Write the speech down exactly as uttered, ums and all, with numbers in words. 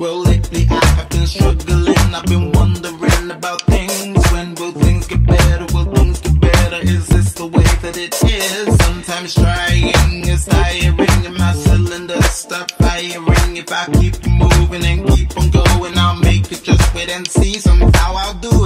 Well, lately I have been struggling, I've been wondering about things. When will things get better, will things get better? Is this the way that it is? Sometimes trying is tiring and my cylinders stop firing. If I keep moving and keep on going, I'll make it, just wait and see. Somehow I'll do